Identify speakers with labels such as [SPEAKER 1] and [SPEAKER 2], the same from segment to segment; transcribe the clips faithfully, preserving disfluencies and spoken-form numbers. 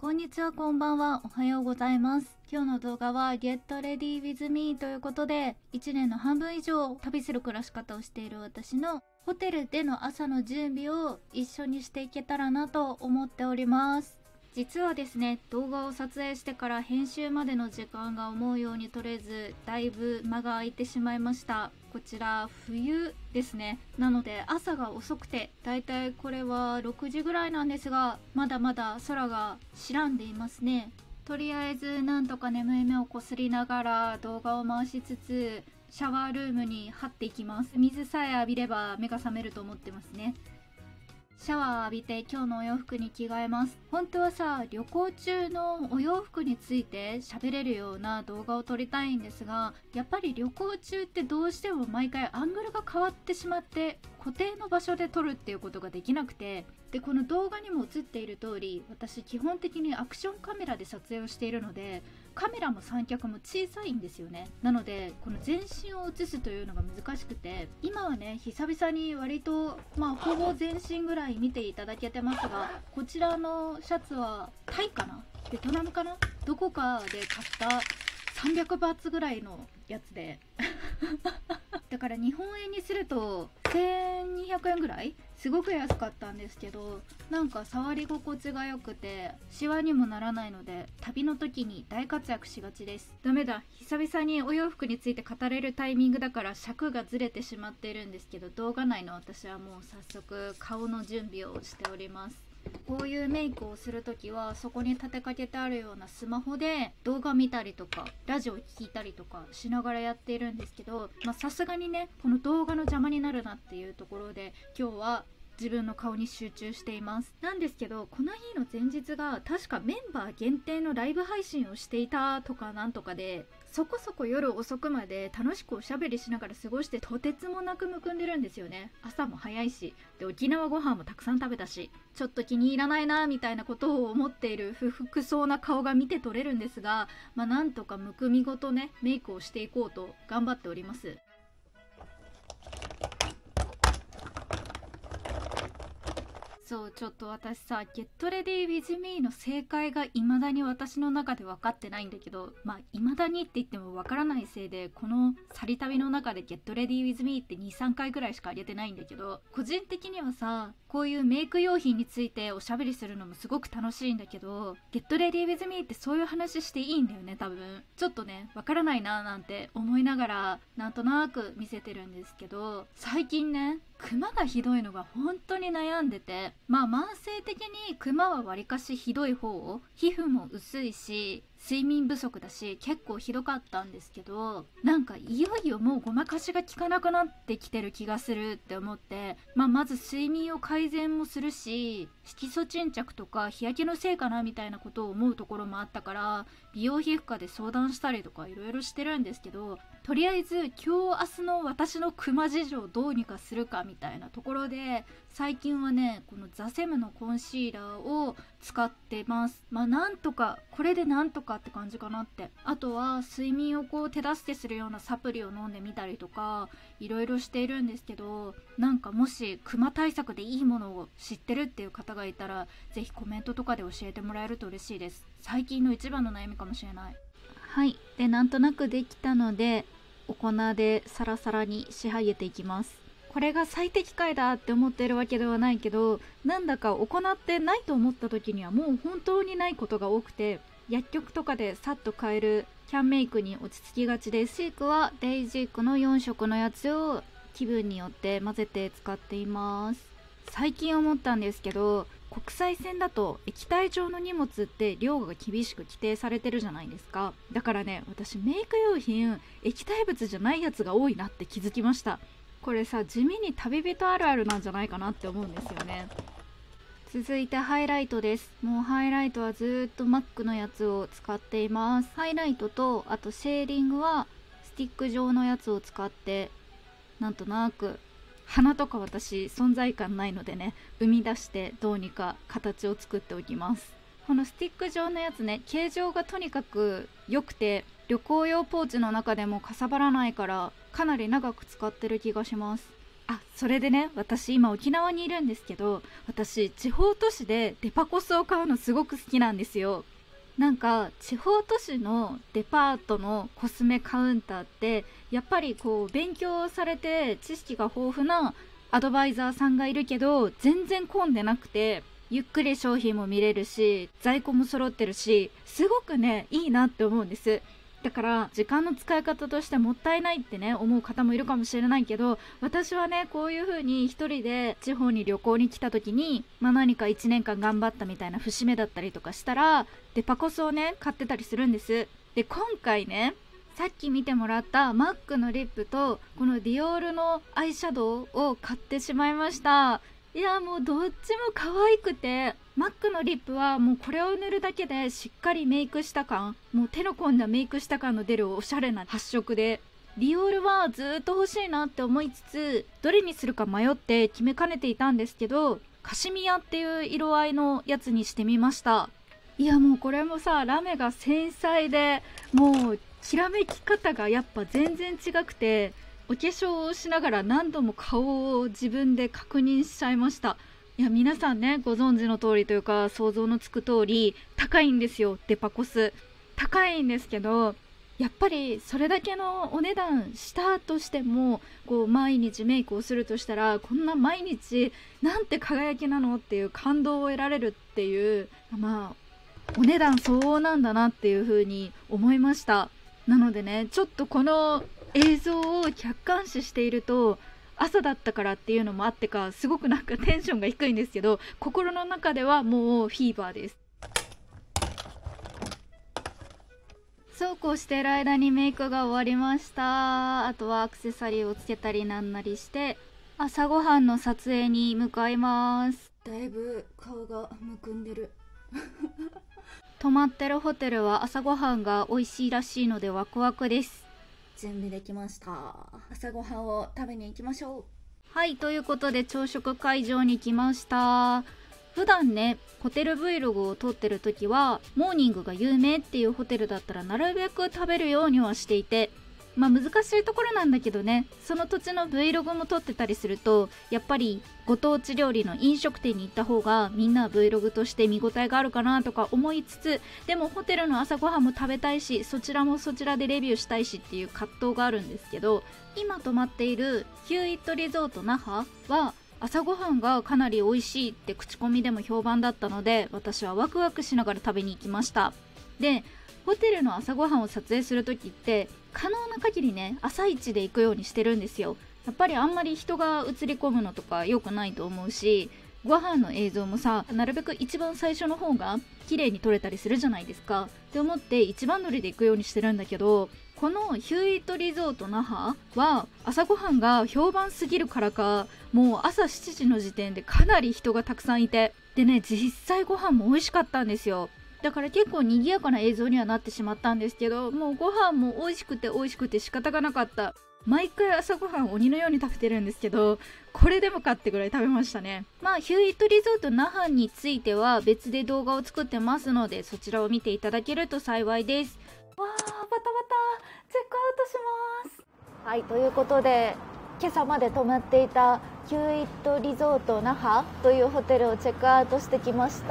[SPEAKER 1] こんにちは、こんばんは、おはようございます。今日の動画は Get Ready with me ということで、いちねんの半分以上旅する暮らし方をしている私のホテルでの朝の準備を一緒にしていけたらなと思っております。実はですね、動画を撮影してから編集までの時間が思うように取れず、だいぶ間が空いてしまいました。こちら冬ですね。なので朝が遅くて、だいたいこれはろくじぐらいなんですが、まだまだ空が白んでいますね。とりあえずなんとか眠い目をこすりながら動画を回しつつ、シャワールームに張っていきます。水さえ浴びれば目が覚めると思ってますね。シャワー浴びて今日のお洋服に着替えます。本当はさ、旅行中のお洋服について喋れるような動画を撮りたいんですが、やっぱり旅行中ってどうしても毎回アングルが変わってしまって固定の場所で撮るっていうことができなくて、でこの動画にも映っている通り、私基本的にアクションカメラで撮影をしているので、カメラも三脚も小さいんですよね。なのでこの全身を映すというのが難しくて、今はね久々に割とまあほぼ全身ぐらい見ていただけてますが、こちらのシャツはタイかな、ベトナムかな、どこかで買ったさんびゃくバーツぐらいのやつでだから日本円にするとせんにひゃくえんぐらい、すごく安かったんですけど、なんか触り心地が良くてシワにもならないので旅の時に大活躍しがちです。ダメだ、久々にお洋服について語れるタイミングだから尺がずれてしまっているんですけど、動画内の私はもう早速顔の準備をしております。こういうメイクをするときはそこに立てかけてあるようなスマホで動画見たりとかラジオ聞いたりとかしながらやっているんですけど、まあさすがにねこの動画の邪魔になるなっていうところで今日は自分の顔に集中しています。なんですけど、この日の前日が確かメンバー限定のライブ配信をしていたとかなんとかで、そこそこ夜遅くまで楽しくおしゃべりしながら過ごして、とてつもなくむくんでるんですよね。朝も早いし、で沖縄ご飯もたくさん食べたし、ちょっと気に入らないなみたいなことを思っている不服そうな顔が見て取れるんですが、まあなんとかむくみごとねメイクをしていこうと頑張っております。そう、ちょっと私さ、Get Ready with me の正解が未だに私の中で分かってないんだけど、まあ未だにって言っても分からないせいで、この去り旅の中で Get Ready with me ってにさんかいぐらいしかあげてないんだけど、個人的にはさ、こういうメイク用品についておしゃべりするのもすごく楽しいんだけど、Get Ready with me ってそういう話していいんだよね多分。ちょっとね分からないなーなんて思いながらなんとなく見せてるんですけど、最近ねクマがひどいのが本当に悩んでて、まあ慢性的にクマはわりかしひどい方、皮膚も薄いし睡眠不足だし結構ひどかったんですけど、なんかいよいよもうごまかしが効かなくなってきてる気がするって思って、まあ、まず睡眠を改善もするし、色素沈着とか日焼けのせいかなみたいなことを思うところもあったから、美容皮膚科で相談したりとかいろいろしてるんですけど、とりあえず今日明日の私のクマ事情をどうにかするかみたいなところで、最近はねこのザセムのコンシーラーを使ってます。まあなんとかこれでなんとかって感じかなって。あとは睡眠をこう手助けするようなサプリを飲んでみたりとかいろいろしているんですけど、なんかもしクマ対策でいいものを知ってるっていう方がいたらぜひコメントとかで教えてもらえると嬉しいです。最近の一番の悩みかもしれない。はい、でなんとなくできたのでお粉でサラサラに仕上げていきます。これが最適解だって思ってるわけではないけど、なんだか行ってないと思った時にはもう本当にないことが多くて、薬局とかでさっと買えるキャンメイクに落ち着きがちです。シークはデイジークのよん色のやつを気分によって混ぜて使っています。最近思ったんですけど、国際線だと液体状の荷物って量が厳しく規定されてるじゃないですか。だからね私メイク用品液体物じゃないやつが多いなって気づきました。これさ地味に旅人あるあるなんじゃないかなって思うんですよね。続いてハイライトです。もうハイライトはずーっとマックのやつを使っています。ハイライトとあとシェーディングはスティック状のやつを使って、なんとなく鼻とか私存在感ないのでね生み出してどうにか形を作っておきます。このスティック状のやつね、形状がとにかく良くて旅行用ポーチの中でもかさばらないからかなり長く使ってる気がします。 あ、それでね、私今沖縄にいるんですけど、私地方都市でデパコスを買うのすごく好きなんですよ。なんか地方都市のデパートのコスメカウンターってやっぱりこう勉強されて知識が豊富なアドバイザーさんがいるけど全然混んでなくて、ゆっくり商品も見れるし在庫も揃ってるし、すごくねいいなって思うんです。だから時間の使い方としてもったいないってね思う方もいるかもしれないけど、私はねこういう風に一人で地方に旅行に来た時に、まあ、何かいちねんかん頑張ったみたいな節目だったりとかしたらデパコスをね買ってたりするんです。で今回ね、さっき見てもらったマックのリップとこのディオールのアイシャドウを買ってしまいました。いやもうどっちも可愛くて、マックのリップはもうこれを塗るだけでしっかりメイクした感、もう手の込んだメイクした感の出るおしゃれな発色で、ディオールはずーっと欲しいなって思いつつどれにするか迷って決めかねていたんですけど、カシミヤっていう色合いのやつにしてみました。いやもうこれもさ、ラメが繊細でもうきらめき方がやっぱ全然違くて、お化粧をしながら何度も顔を自分で確認しちゃいました。いや皆さんねご存知の通りというか想像のつく通り高いんですよ。デパコス高いんですけど、やっぱりそれだけのお値段したとしてもこう毎日メイクをするとしたら、こんな毎日なんて輝きなのっていう感動を得られるっていう、まあお値段相応なんだなっていう風に思いました。なのでね、ちょっとこの映像を客観視していると、朝だったからっていうのもあってかすごくなんかテンションが低いんですけど、心の中ではもうフィーバーです。そうこうしている間にメイクが終わりました。あとはアクセサリーをつけたりなんなりして朝ごはんの撮影に向かいます。
[SPEAKER 2] だいぶ顔がむくんでる
[SPEAKER 1] 泊まってるホテルは朝ごはんが美味しいらしいのでワクワクです。
[SPEAKER 2] 準備できました。朝ごはんを食べに行きましょう。
[SPEAKER 1] はい、ということで朝食会場に来ました。普段ねホテル Vlog を撮ってる時はモーニングが有名っていうホテルだったらなるべく食べるようにはしていて、まあ難しいところなんだけどね、その土地の Vlog も撮ってたりするとやっぱりご当地料理の飲食店に行った方がみんな Vlog として見応えがあるかなとか思いつつ、でもホテルの朝ごはんも食べたいしそちらもそちらでレビューしたいしっていう葛藤があるんですけど、今泊まっているヒューイットリゾート那覇は朝ごはんがかなり美味しいって口コミでも評判だったので、私はワクワクしながら食べに行きました。でホテルの朝ごはんを撮影する時って可能な限りね朝一で行くようにしてるんですよ。やっぱりあんまり人が映り込むのとか良くないと思うし、ご飯の映像もさなるべく一番最初の方が綺麗に撮れたりするじゃないですかって思って一番乗りで行くようにしてるんだけど、このヒューイットリゾート那覇は朝ごはんが評判すぎるからか、もう朝しちじの時点でかなり人がたくさんいて、でね実際ご飯も美味しかったんですよ。だから結構賑やかな映像にはなってしまったんですけど、もうご飯も美味しくて美味しくて仕方がなかった。毎回朝ごはん鬼のように食べてるんですけど、これでもかってぐらい食べましたね。まあヒューイットリゾート那覇については別で動画を作ってますので、そちらを見ていただけると幸いです。わー、バタバタチェックアウトします。はい、ということで今朝まで泊まっていたヒューイットリゾート那覇というホテルをチェックアウトしてきました。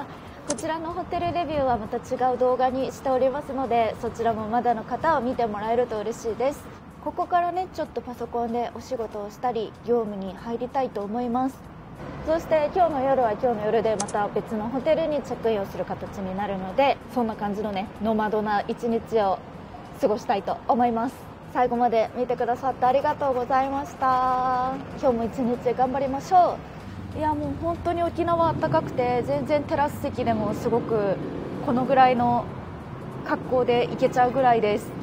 [SPEAKER 1] こちらのホテルレビューはまた違う動画にしておりますので、そちらもまだの方は見てもらえると嬉しいです。ここからねちょっとパソコンでお仕事をしたり業務に入りたいと思います。そして今日の夜は今日の夜でまた別のホテルにチェックインをする形になるので、そんな感じのねノマドな一日を過ごしたいと思います。最後まで見てくださってありがとうございました。今日も一日頑張りましょう。いやもう本当に沖縄暖かくて、全然テラス席でもすごくこのぐらいの格好で行けちゃうぐらいです。